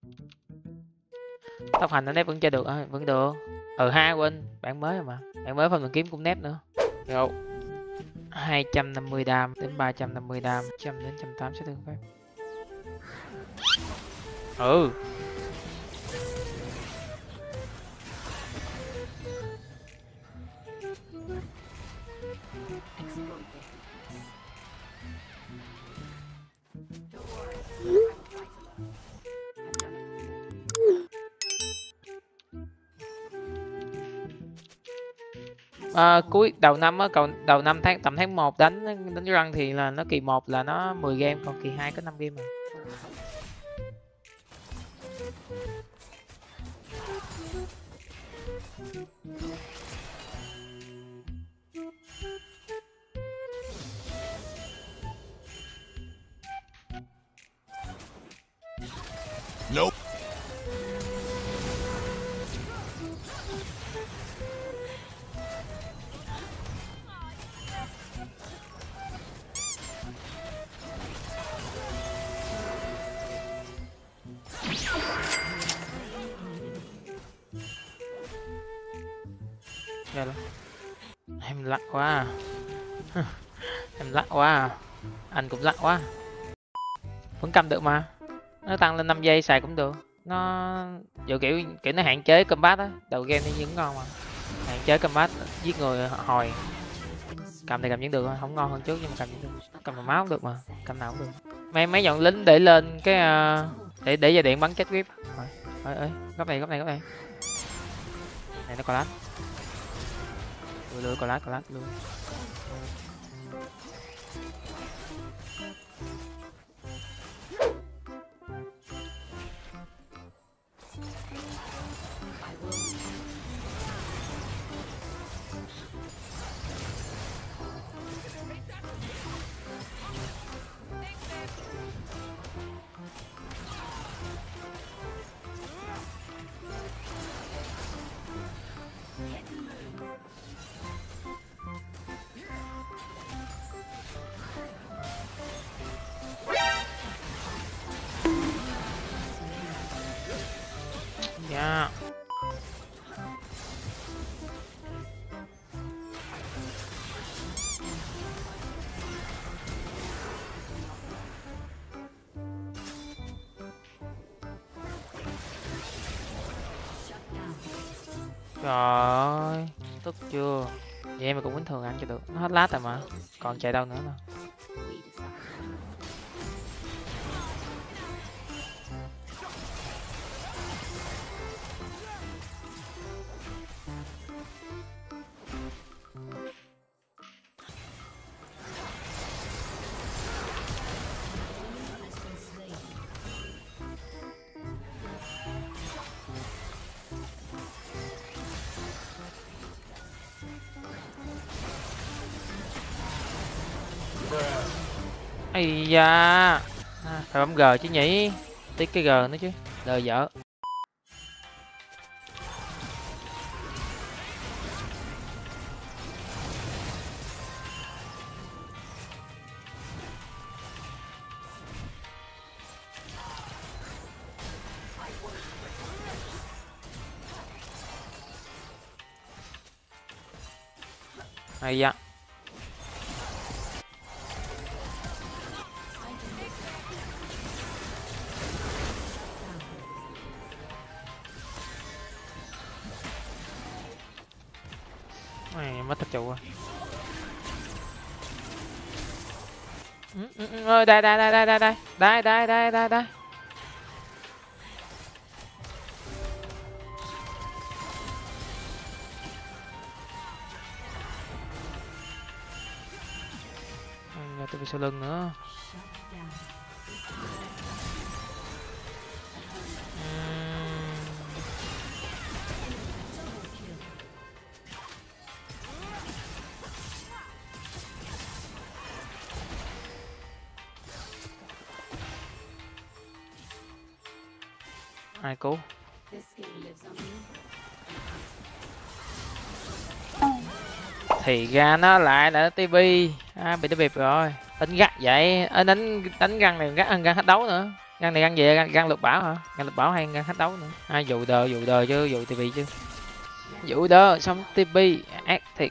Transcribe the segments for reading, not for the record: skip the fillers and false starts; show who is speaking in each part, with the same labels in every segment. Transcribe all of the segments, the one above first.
Speaker 1: Tốc hành ở nép vẫn chơi được à, vẫn được. Ha quên, bạn mới rồi mà. Bạn mới phần kiếm cũng nép nữa. Rồi. 250 đam đến 350 đam, 100 đến 180 sẽ thương phép. Ừ. Cuối đầu năm á, còn đầu năm tầm tháng 1 đánh răng thì là nó kỳ 1 là nó 10 game, còn kỳ 2 có 5 game mà.
Speaker 2: Nope.
Speaker 1: Rồi đó. Em lắc quá à. Em lắc quá à. Anh cũng lắc quá. Vẫn cầm được mà. Nó tăng lên 5 giây xài cũng được. Nó kiểu kiểu nó hạn chế combat á, đầu game thì vẫn ngon mà. Hạn chế combat giết người hồi. Cầm thì cầm vẫn được, không ngon hơn trước nhưng mà cầm vẫn được. Cầm mà máu cũng được mà, cầm nào cũng được. Mấy dọn lính để lên cái để dây điện bắn chết grip. Ơi, góc này. Này nó còn lát. Còn lát luôn. Yeah. Trời ơi, tức chưa? Vậy mà cũng bình thường ăn cho được, nó hết lát rồi mà, còn chạy đâu nữa đâu. Ây da, phải bấm G chứ nhỉ, tiếc cái G nữa chứ, đời dở. Ây da. Mất tập trụ rồi. Ơi đây. Tôi bị sau lưng nữa. Ai cứu? Thì ra nó lại là tivi. Bị nó bịp rồi. Đánh gắt vậy, đánh găng này gắt hơn găng hết đấu nữa. Găng này găng gì? Găng lục bảo hả? Găng lục bảo hay găng khách đấu nữa? Ai dụ đời chứ, dụ tivi chứ. Dụ đơ xong tivi ác thiệt.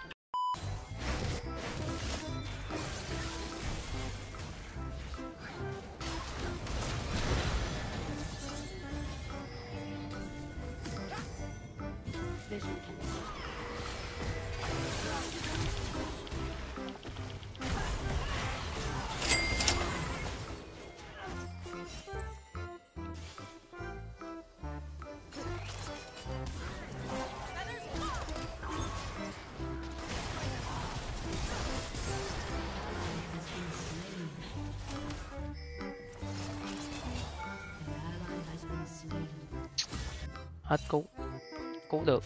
Speaker 1: Hết cứu. Cứu được.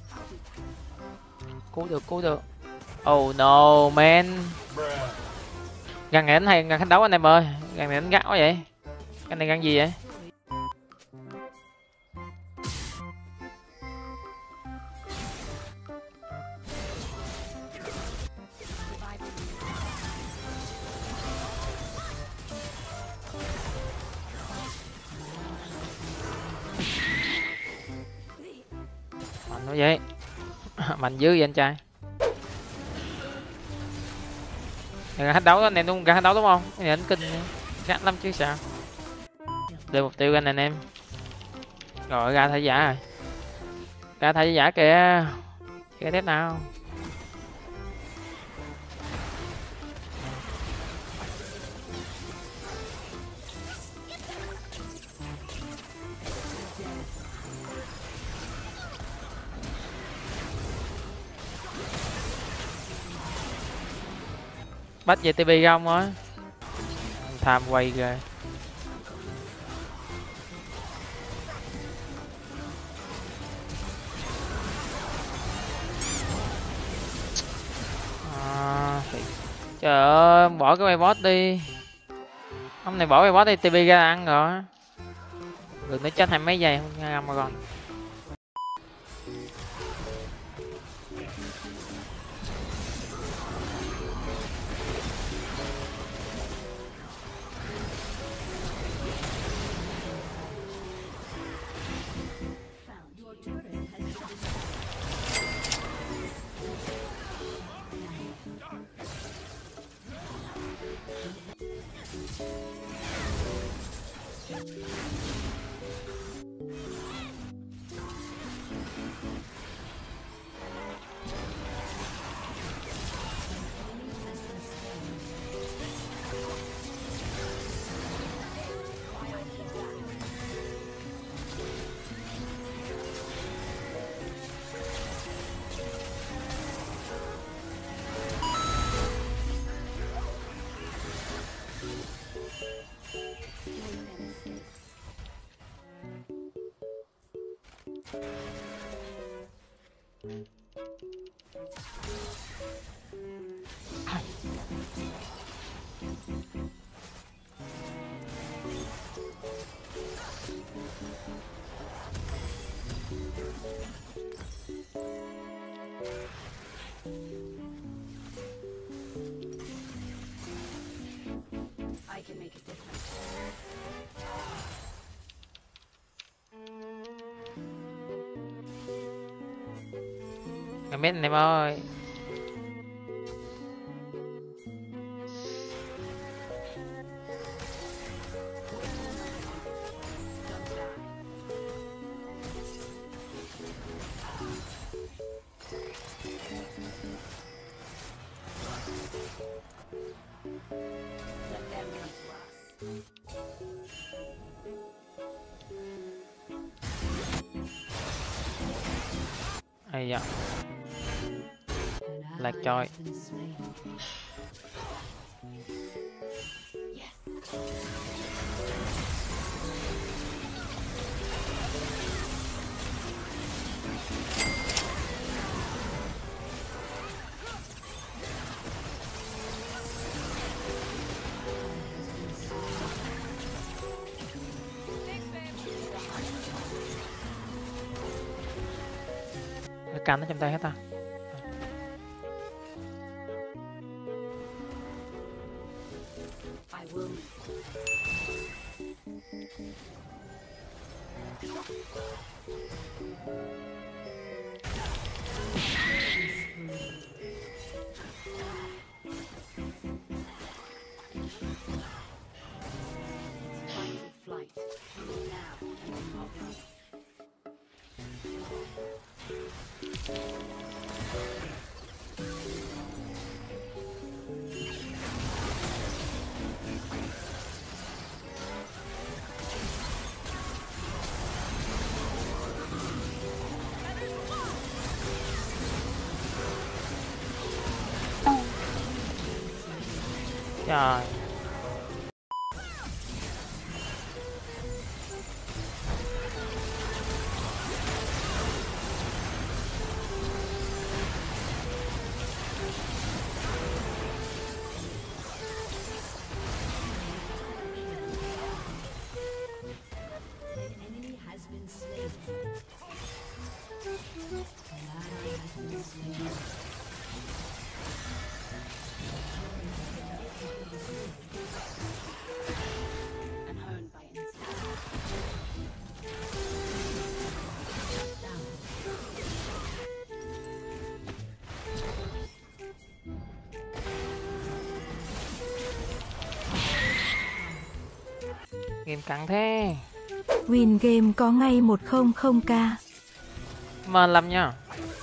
Speaker 1: Cứu được. Oh no man. Găng này đánh hay găng khách đấu anh em ơi. Găng này đánh gắt quá vậy. Cái này găng gì vậy? Mạnh quá vậy. Mạnh dữ vậy anh trai. Găng khách đấu anh em đúng, găng khách đấu đúng không? Cái này đánh kinh gắt lắm chứ sao. Đưa mục tiêu anh em. Rồi ra thay giả rồi. Ra thay giả kìa. Cái thế nào? Bắt về tivi không á? Tham quay ghê. Trời ơi, bỏ cái bay boss đi. Ông này bỏ bay boss đi, tivi ra ăn rồi. Đừng nói chết 20 mấy giây không ra mà còn. Em biết anh em ơi. Ây da. Lạc choi. Cái cam nó trong tay hết ta. Trời. Game căng thế.
Speaker 2: Win game có ngay 100k.
Speaker 1: Mà làm nha.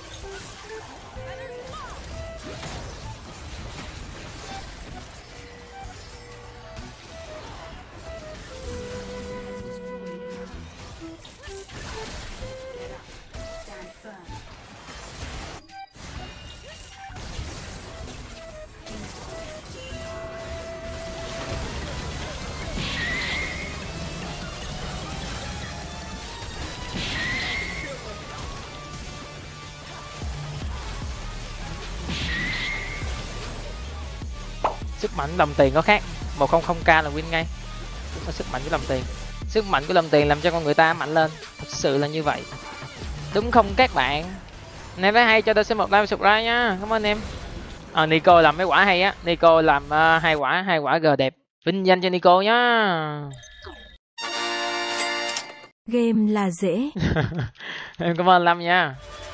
Speaker 1: Sức mạnh đồng tiền có khác. 100k là win ngay. Có sức mạnh của đồng tiền. Sức mạnh của đồng tiền làm cho con người ta mạnh lên. Thật sự là như vậy. Đúng không các bạn? Nếu thấy hay cho tôi xin một like và subscribe nha. Cảm ơn em. Nico làm mấy quả hay á. Nico làm hai quả G đẹp. Vinh danh cho Nico nhá.
Speaker 2: Game là dễ.
Speaker 1: Em cảm ơn Lâm nha.